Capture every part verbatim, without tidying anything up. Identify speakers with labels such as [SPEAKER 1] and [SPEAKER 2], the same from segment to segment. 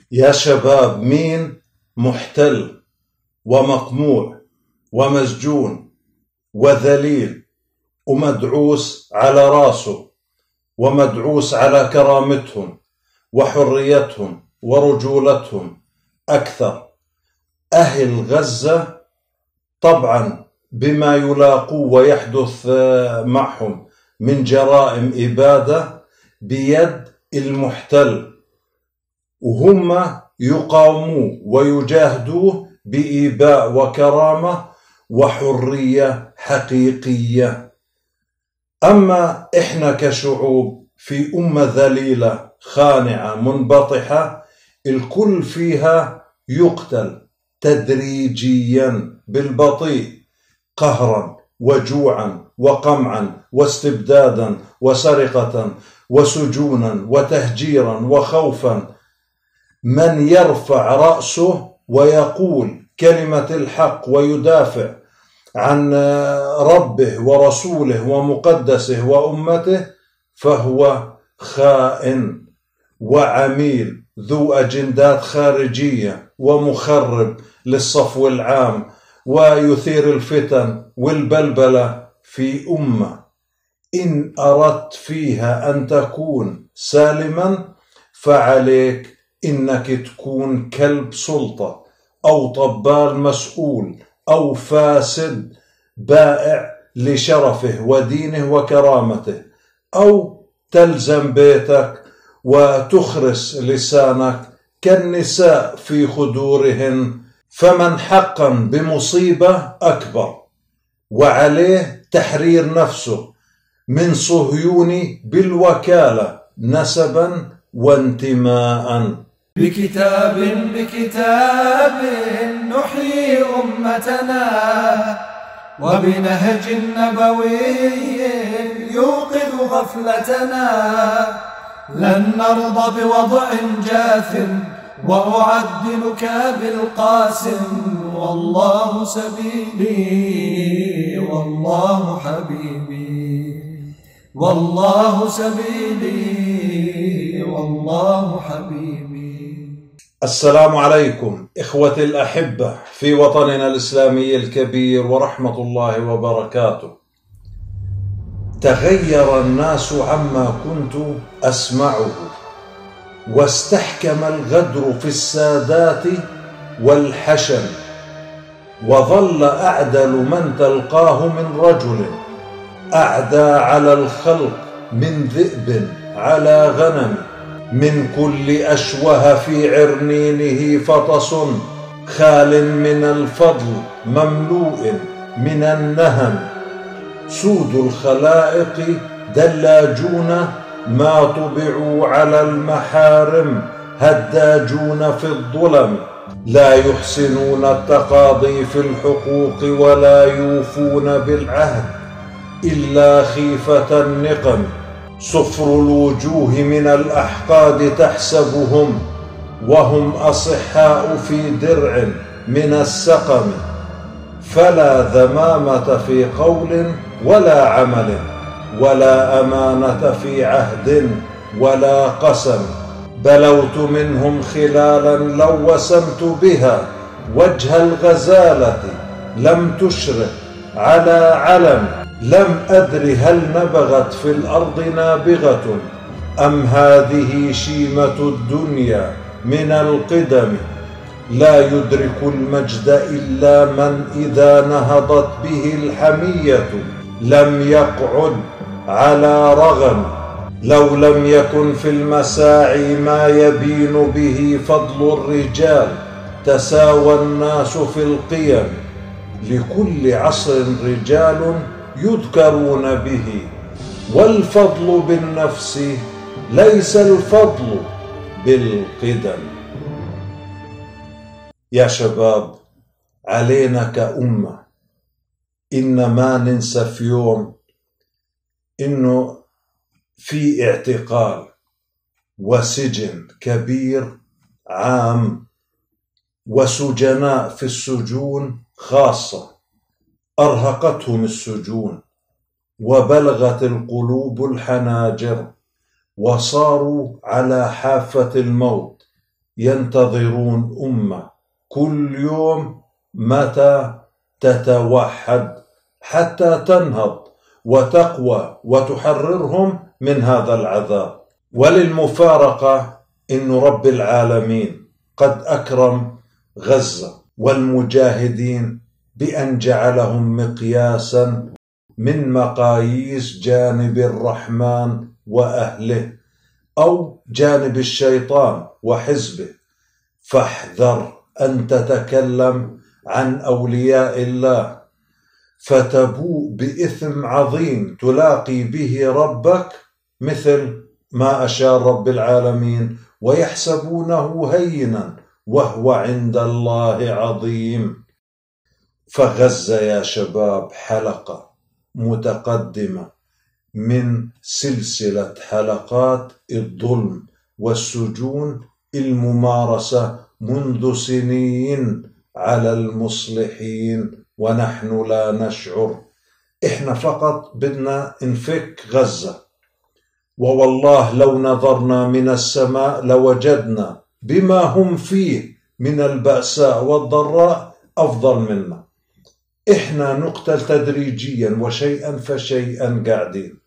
[SPEAKER 1] يا شباب، مين محتل ومقموع ومسجون وذليل ومدعوس على راسه ومدعوس على كرامتهم وحريتهم ورجولتهم أكثر؟ أهل غزة طبعا بما يلاقوه ويحدث معهم من جرائم إبادة بيد المحتل، وهم يقاوموه ويجاهدوه بإيباء وكرامة وحرية حقيقية. أما إحنا كشعوب في أمة ذليلة خانعة منبطحة، الكل فيها يقتل تدريجيا بالبطيء، قهرا وجوعا وقمعا واستبدادا وسرقة وسجونا وتهجيرا وخوفا. من يرفع رأسه ويقول كلمة الحق ويدافع عن ربه ورسوله ومقدسه وأمته فهو خائن وعميل ذو أجندات خارجية ومخرب للصفو العام، ويثير الفتن والبلبلة في أمة إن أردت فيها أن تكون سالما فعليك إنك تكون كلب سلطة أو طبال مسؤول أو فاسد بائع لشرفه ودينه وكرامته، أو تلزم بيتك وتخرس لسانك كالنساء في خدورهن. فمن حقا بمصيبة أكبر وعليه تحرير نفسه من صهيوني بالوكالة نسبا وانتماء.
[SPEAKER 2] بكتاب بكتاب نحيي أمتنا، وبنهج نبوي يوقظ غفلتنا. لن نرضى بوضع جاث وأعدلك بالقاسم. والله سبيلي والله حبيبي، والله سبيلي والله حبيبي.
[SPEAKER 1] السلام عليكم إخوتي الأحبة في وطننا الإسلامي الكبير ورحمة الله وبركاته. تغير الناس عما كنت أسمعه، واستحكم الغدر في السادات والحشم، وظل أعدل من تلقاه من رجل أعدى على الخلق من ذئب على غنم. من كل أشوه في عرنينه فطس، خال من الفضل مملوء من النهم. سود الخلائق دلاجون ما طبعوا على المحارم، هداجون في الظلم. لا يحسنون التقاضي في الحقوق ولا يوفون بالعهد إلا خيفة النقم. صفر الوجوه من الأحقاد تحسبهم، وهم أصحاء في درع من السقم. فلا ذمامة في قول ولا عمل، ولا أمانة في عهد ولا قسم. بلوت منهم خلالا لو وسمت بها وجه الغزالة لم تشرق على علم. لم أدر هل نبغت في الأرض نابغة أم هذه شيمة الدنيا من القدم. لا يدرك المجد إلا من إذا نهضت به الحمية لم يقعد على رغم. لو لم يكن في المساعي ما يبين به فضل الرجال تساوى الناس في القيم. لكل عصر رجال يذكرون به، والفضل بالنفس ليس الفضل بالقدم. يا شباب، علينا كأمة إن ما ننسى في يوم إنه في اعتقال وسجن كبير عام، وسجناء في السجون خاصة أرهقتهم السجون وبلغت القلوب الحناجر، وصاروا على حافة الموت ينتظرون أمة كل يوم متى تتوحد حتى تنهض وتقوى وتحررهم من هذا العذاب. وللمفارقة إن رب العالمين قد أكرم غزة والمجاهدين بأن جعلهم مقياسا من مقاييس جانب الرحمن وأهله أو جانب الشيطان وحزبه. فاحذر أن تتكلم عن أولياء الله فتبوء بإثم عظيم تلاقي به ربك، مثل ما أشار رب العالمين: ويحسبونه هينا وهو عند الله عظيم. فغزة يا شباب حلقة متقدمة من سلسلة حلقات الظلم والسجون الممارسة منذ سنين على المصلحين، ونحن لا نشعر. إحنا فقط بدنا نفك غزة، ووالله لو نظرنا من السماء لوجدنا بما هم فيه من البأساء والضراء أفضل منا. إحنا نقتل تدريجيا وشيئا فشيئا قاعدين،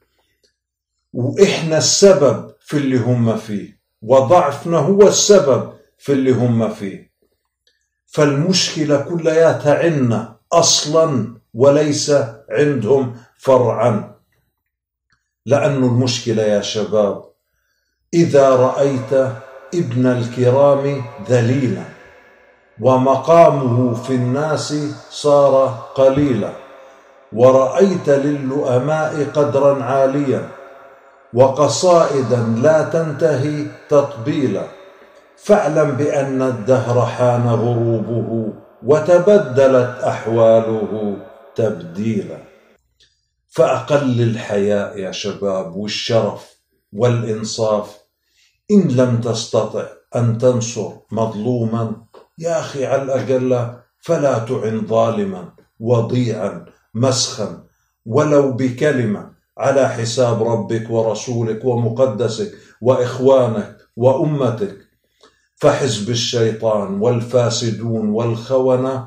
[SPEAKER 1] وإحنا السبب في اللي هم فيه، وضعفنا هو السبب في اللي هم فيه. فالمشكلة كلياتها عنا أصلا وليس عندهم فرعا. لأن المشكلة يا شباب إذا رأيت ابن الكرام ذليلا ومقامه في الناس صار قليلا، ورأيت للؤماء قدرا عاليا وقصائدا لا تنتهي تطبيلا، فاعلم بأن الدهر حان غروبه وتبدلت أحواله تبديلا. فأقل الحياء يا شباب والشرف والإنصاف، إن لم تستطع أن تنصر مظلوما يا أخي على الأقل فلا تعن ظالما وضيعا مسخا ولو بكلمة على حساب ربك ورسولك ومقدسك وإخوانك وأمتك. فحزب الشيطان والفاسدون والخونة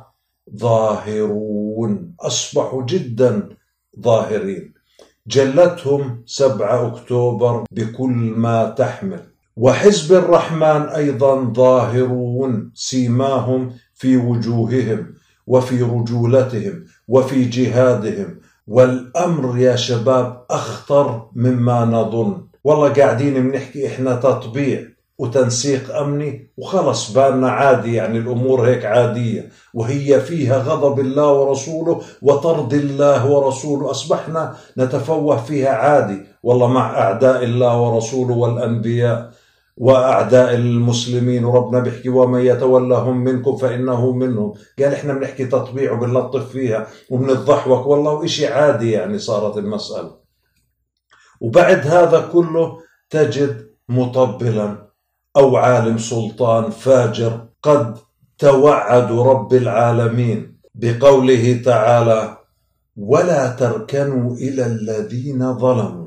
[SPEAKER 1] ظاهرون، أصبحوا جدا ظاهرين، جلتهم سبعة أكتوبر بكل ما تحمل. وحزب الرحمن أيضا ظاهرون، سيماهم في وجوههم وفي رجولتهم وفي جهادهم. والأمر يا شباب أخطر مما نظن. والله قاعدين بنحكي إحنا تطبيع وتنسيق أمني وخلص بالنا عادي، يعني الأمور هيك عادية، وهي فيها غضب الله ورسوله وطرد الله ورسوله، أصبحنا نتفوه فيها عادي. والله مع أعداء الله ورسوله والأنبياء وأعداء المسلمين، وربنا بيحكي ومن يتولهم منكم فإنه منهم. قال إحنا بنحكي تطبيع وبنلطف فيها وبنضحوك، والله وإشي عادي يعني صارت المسألة. وبعد هذا كله تجد مطبلا أو عالم سلطان فاجر قد توعد رب العالمين بقوله تعالى: ولا تركنوا إلى الذين ظلموا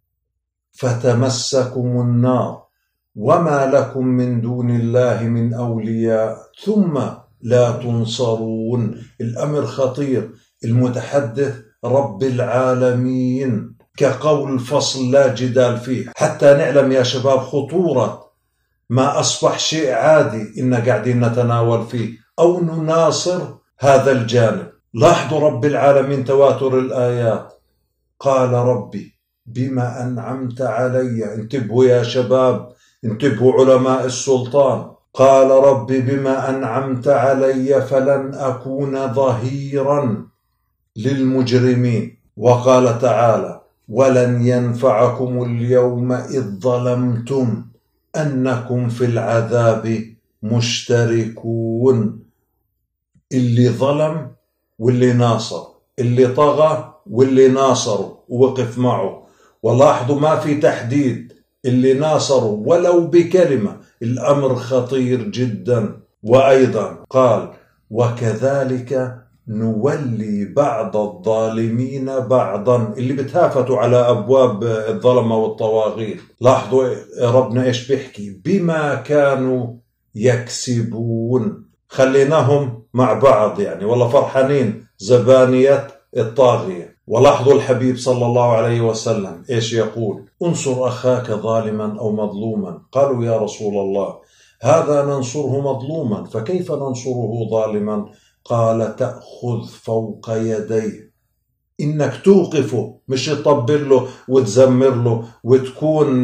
[SPEAKER 1] فتمسكم النار وما لكم من دون الله من أولياء ثم لا تنصرون. الأمر خطير، المتحدث رب العالمين، كقول الفصل لا جدال فيه، حتى نعلم يا شباب خطورة ما أصبح شيء عادي إن قاعدين نتناول فيه أو نناصر هذا الجانب. لاحظوا رب العالمين تواتر الآيات: قال ربي بما أنعمت علي. انتبهوا يا شباب، انتبهوا علماء السلطان. قال ربي بما أنعمت علي فلن أكون ظهيرا للمجرمين. وقال تعالى: ولن ينفعكم اليوم إذ ظلمتم أنكم في العذاب مشتركون. اللي ظلم واللي ناصر، اللي طغى واللي ناصره ووقف معه. ولاحظوا ما في تحديد، اللي ناصروا ولو بكلمة. الأمر خطير جدا. وأيضا قال: وكذلك نولي بعض الظالمين بعضا، اللي بتهافتوا على أبواب الظلمة والطواغيت. لاحظوا ربنا إيش بيحكي: بما كانوا يكسبون. خليناهم مع بعض يعني، والله فرحانين زبانية الطاغية. ولاحظوا الحبيب صلى الله عليه وسلم إيش يقول: انصر أخاك ظالما أو مظلوما. قالوا يا رسول الله هذا ننصره مظلوما، فكيف ننصره ظالما؟ قال: تأخذ فوق يديه، إنك توقفه، مش تطبل له وتزمر له وتكون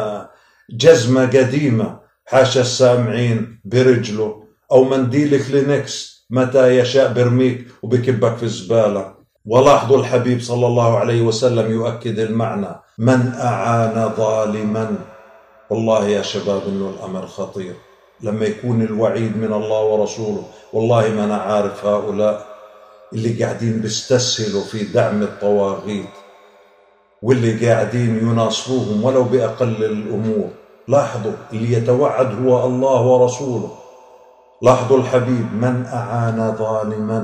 [SPEAKER 1] جزمة قديمة حاشا السامعين برجله، أو منديل كلينكس متى يشاء برميك وبكبك في الزبالة. ولاحظوا الحبيب صلى الله عليه وسلم يؤكد المعنى: من أعان ظالما. والله يا شباب إنه الأمر خطير لما يكون الوعيد من الله ورسوله. والله ما أنا عارف هؤلاء اللي قاعدين بيستسهلوا في دعم الطواغيت واللي قاعدين يناصروهم ولو بأقل الأمور. لاحظوا اللي يتوعد هو الله ورسوله. لاحظوا الحبيب: من أعان ظالما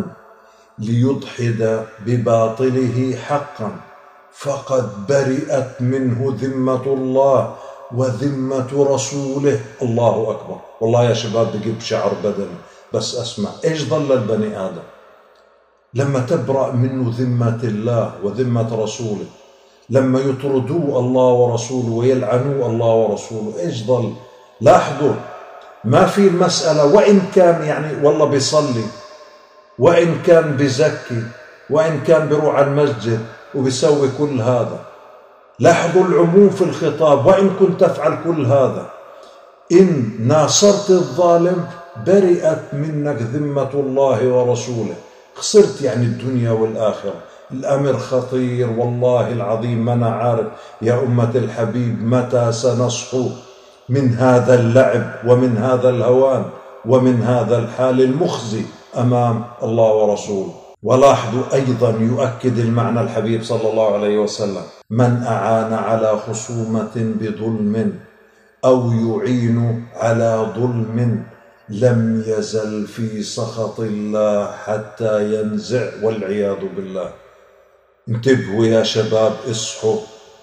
[SPEAKER 1] ليدحض بباطله حقا فقد برئت منه ذمة الله وذمة رسوله. الله أكبر. والله يا شباب بجيب شعر بدني بس أسمع إيش ظل البني آدم لما تبرأ منه ذمة الله وذمة رسوله، لما يطردوه الله ورسوله ويلعنوه الله ورسوله، إيش ظل؟ لاحظوا ما في المسألة، وإن كان يعني والله بيصلي، وإن كان بزكي، وإن كان بيروح على المسجد وبيسوي كل هذا. لاحظوا العموم في الخطاب: وإن كنت تفعل كل هذا، إن ناصرت الظالم برئت منك ذمة الله ورسوله. خسرت يعني الدنيا والآخرة. الأمر خطير والله العظيم. ما أنا عارف يا أمة الحبيب متى سنصحو من هذا اللعب ومن هذا الهوان ومن هذا الحال المخزي أمام الله ورسوله. ولاحظوا أيضا يؤكد المعنى الحبيب صلى الله عليه وسلم: من أعان على خصومة بظلم أو يعين على ظلم لم يزل في سخط الله حتى ينزع، والعياذ بالله. انتبهوا يا شباب، اصحوا.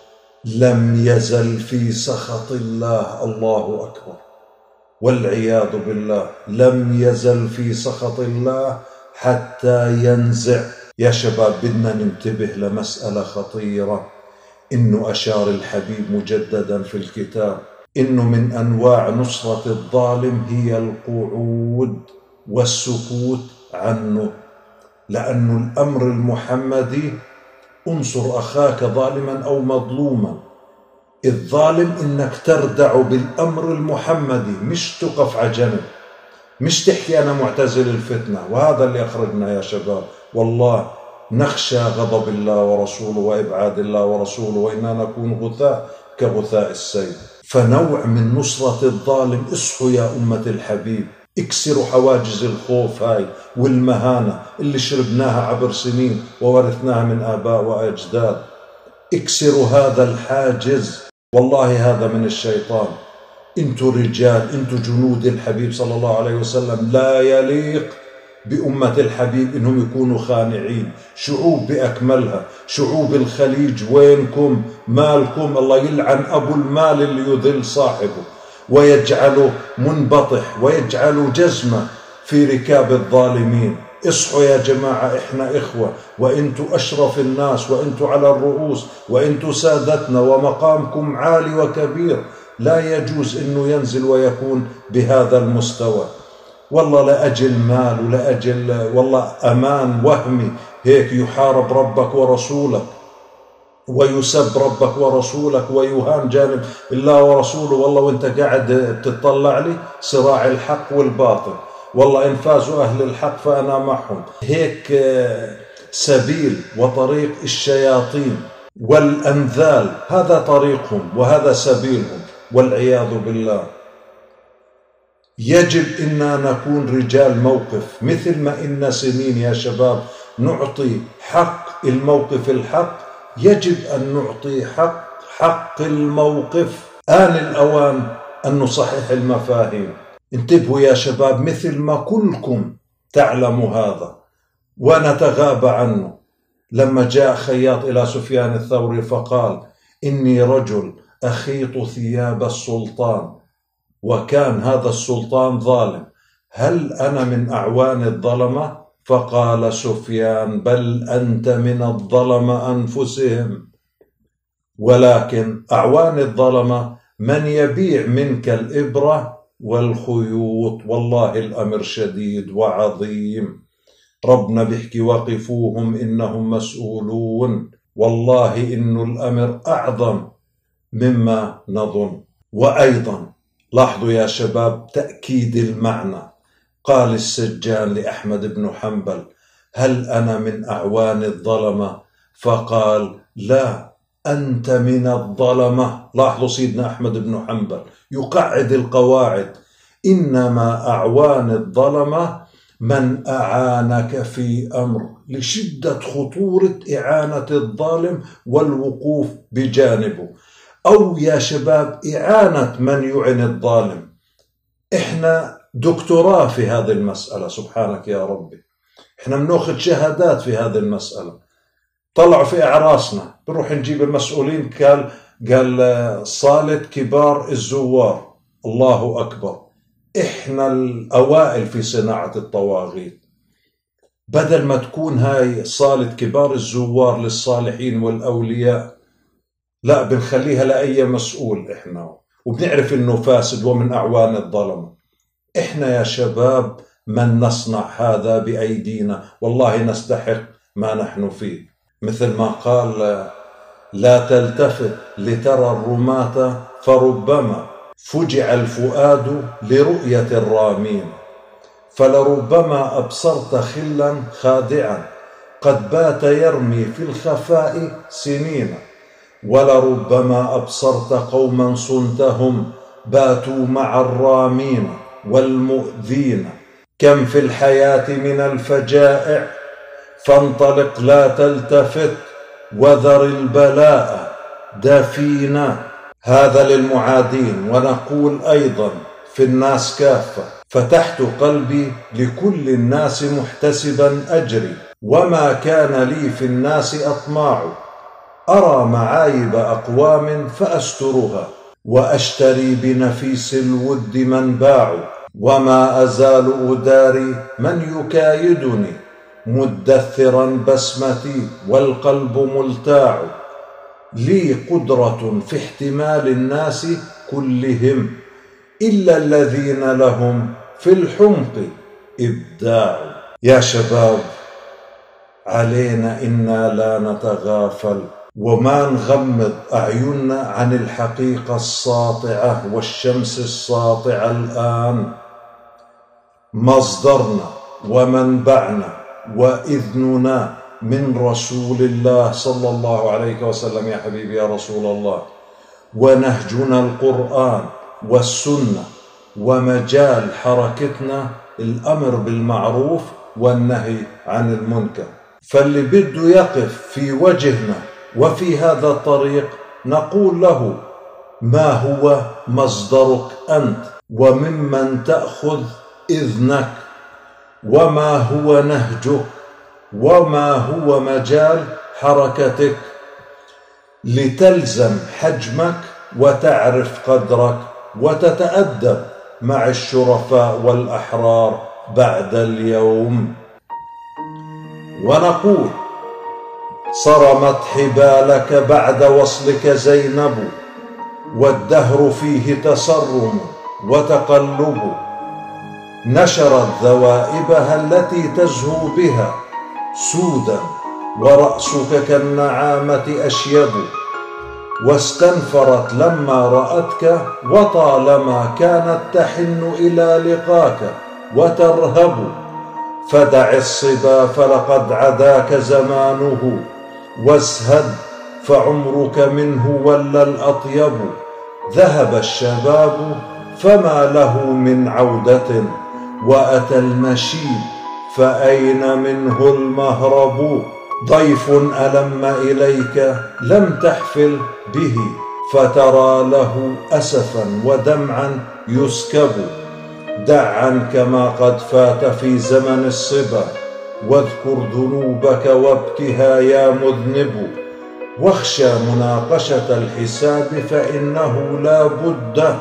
[SPEAKER 1] لم يزل في سخط الله، الله أكبر، والعياذ بالله. لم يزل في سخط الله حتى ينزع. يا شباب بدنا ننتبه لمسألة خطيرة، إنه أشار الحبيب مجددا في الكتاب إنه من أنواع نصرة الظالم هي القعود والسكوت عنه، لأن الأمر المحمدي انصر أخاك ظالما أو مظلوما. الظالم إنك تردع بالأمر المحمدي، مش تقف على جنب، مش تحكي أنا معتزل الفتنة. وهذا اللي أخرجنا يا شباب. والله نخشى غضب الله ورسوله وإبعاد الله ورسوله، وإننا نكون غثاء كغثاء السيل. فنوع من نصرة الظالم. اصحوا يا أمة الحبيب، اكسروا حواجز الخوف هاي والمهانة اللي شربناها عبر سنين وورثناها من آباء وأجداد. اكسروا هذا الحاجز. والله هذا من الشيطان. انتوا رجال، انتوا جنود الحبيب صلى الله عليه وسلم. لا يليق بأمة الحبيب إنهم يكونوا خانعين. شعوب بأكملها، شعوب الخليج وينكم؟ مالكم؟ الله يلعن أبو المال اللي يذل صاحبه ويجعله منبطح ويجعله جزمة في ركاب الظالمين. اصحوا يا جماعة، احنا إخوة، وانتوا أشرف الناس، وانتوا على الرؤوس، وانتوا سادتنا، ومقامكم عالي وكبير. لا يجوز إنه ينزل ويكون بهذا المستوى. والله لأجل مال ولأجل والله أمان وهمي هيك يحارب ربك ورسولك ويسب ربك ورسولك ويهان جانب الله ورسوله. والله وانت قاعد بتطلع لي صراع الحق والباطل. والله إن فازوا أهل الحق فأنا معهم. هيك سبيل وطريق الشياطين والأنذال، هذا طريقهم وهذا سبيلهم، والعياذ بالله. يجب إننا نكون رجال موقف، مثل ما إن سنين يا شباب نعطي حق الموقف الحق، يجب أن نعطي حق حق الموقف. آن الأوان أن نصحح المفاهيم. انتبهوا يا شباب، مثل ما كلكم تعلموا هذا ونتغاب عنه. لما جاء خياط إلى سفيان الثوري فقال: إني رجل أخيط ثياب السلطان وكان هذا السلطان ظالم، هل أنا من أعوان الظلمة؟ فقال سفيان: بل أنت من الظلمة أنفسهم. ولكن أعوان الظلمة من يبيع منك الإبرة والخيوط. والله الأمر شديد وعظيم. ربنا بيحكي: وقفوهم إنهم مسؤولون. والله إنه الأمر أعظم مما نظن. وأيضا لاحظوا يا شباب تأكيد المعنى. قال السجان لأحمد بن حنبل: هل أنا من أعوان الظلمة؟ فقال: لا، أنت من الظلمة. لاحظوا سيدنا أحمد بن حنبل يقعد القواعد: إنما أعوان الظلمة من أعانك في أمر، لشدة خطورة إعانة الظالم والوقوف بجانبه. أو يا شباب إعانة من يعن الظالم. إحنا دكتوراه في هذه المسألة، سبحانك يا ربي. إحنا بناخذ شهادات في هذه المسألة. طلعوا في أعراسنا بنروح نجيب المسؤولين، قال قال صالة كبار الزوار. الله أكبر. إحنا الأوائل في صناعة الطواغيت. بدل ما تكون هاي صالة كبار الزوار للصالحين والأولياء، لا، بنخليها لأي مسؤول إحنا، وبنعرف إنه فاسد ومن أعوان الظلمة. إحنا يا شباب من نصنع هذا بأيدينا، والله نستحق ما نحن فيه. مثل ما قال: لا تلتفت لترى الرماة فربما فجع الفؤاد لرؤية الرامين، فلربما أبصرت خلا خادعا قد بات يرمي في الخفاء سنين، ولربما أبصرت قوما صنتهم باتوا مع الرامين والمؤذين. كم في الحياة من الفجائع، فانطلق لا تلتفت وذر البلاء دفينا. هذا للمعادين. ونقول أيضا في الناس كافة: فتحت قلبي لكل الناس محتسبا أجري، وما كان لي في الناس أطماع، أرى معايب أقوام فأسترها، وأشتري بنفيس الود من باع، وما أزال أداري من يكايدني، مدثرا بسمتي والقلب ملتاع، لي قدرة في احتمال الناس كلهم، إلا الذين لهم في الحمق إبداع. يا شباب، علينا إنا لا نتغافل وما نغمض أعيننا عن الحقيقة الساطعة والشمس الساطعة الآن. مصدرنا ومنبعنا وإذننا من رسول الله صلى الله عليه وسلم. يا حبيبي يا رسول الله. ونهجنا القرآن والسنة، ومجال حركتنا الأمر بالمعروف والنهي عن المنكر. فاللي بده يقف في وجهنا وفي هذا الطريق نقول له: ما هو مصدرك أنت؟ وممن تأخذ إذنك؟ وما هو نهجك؟ وما هو مجال حركتك؟ لتلزم حجمك وتعرف قدرك وتتأدب مع الشرفاء والأحرار بعد اليوم. ونقول: صرمت حبالك بعد وصلك زينب، والدهر فيه تصرم وتقلب، نشرت ذوائبها التي تزهو بها سودا، ورأسك كالنعامة أشيب، واستنفرت لما رأتك، وطالما كانت تحن إلى لقاك وترهب، فدع الصبا فلقد عداك زمانه، واسهد فعمرك منه ولى الأطيب، ذهب الشباب فما له من عودة، وأتى المشيب فأين منه المهرب، ضيف ألم إليك لم تحفل به، فترى له أسفا ودمعا يسكب، دع عنك ما قد فات في زمن الصبا، واذكر ذنوبك وابكها يا مذنب، واخشى مناقشة الحساب فإنه لا بد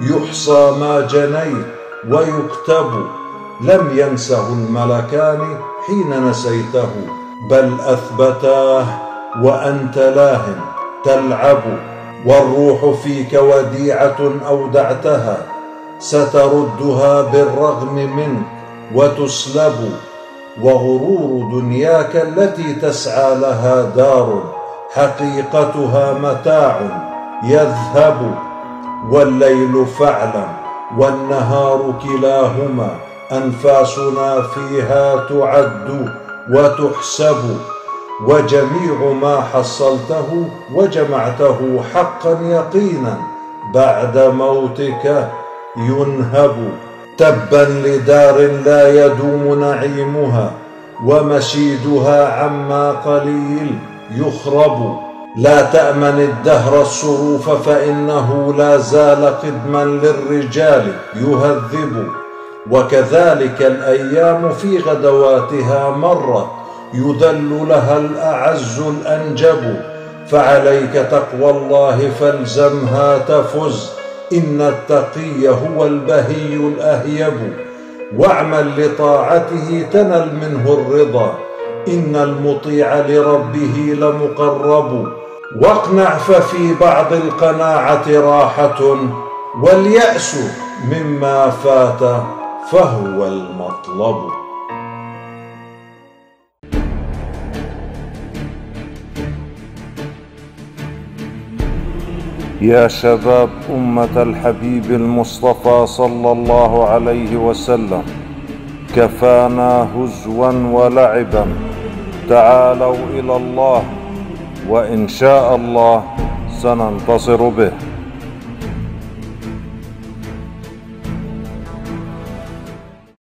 [SPEAKER 1] يحصى ما جنيت ويكتب، لم ينسه الملكان حين نسيته، بل أثبتاه وأنت لاه تلعب. والروح فيك وديعة أودعتها، ستردها بالرغم منك وتسلب. وغرور دنياك التي تسعى لها دار، حقيقتها متاع يذهب. والليل فاعلم والنهار كلاهما، أنفاسنا فيها تعد وتحسب. وجميع ما حصلته وجمعته حقا يقينا بعد موتك ينهب. تبا لدار لا يدوم نعيمها، ومشيدها عما قليل يخرب. لا تأمن الدهر الصروف، فإنه لا زال قدما للرجال يهذب. وكذلك الأيام في غدواتها مرت، يذل لها الأعز الأنجب. فعليك تقوى الله فالزمها تفز، إن التقي هو البهي الأهيب. واعمل لطاعته تنل منه الرضا، إن المطيع لربه لمقرب. واقنع ففي بعض القناعة راحة، واليأس مما فات فهو المطلب.
[SPEAKER 3] يا شباب أمة الحبيب المصطفى صلى الله عليه وسلم، كفانا هزوا ولعبا، تعالوا إلى الله، وإن شاء الله سننتصر به.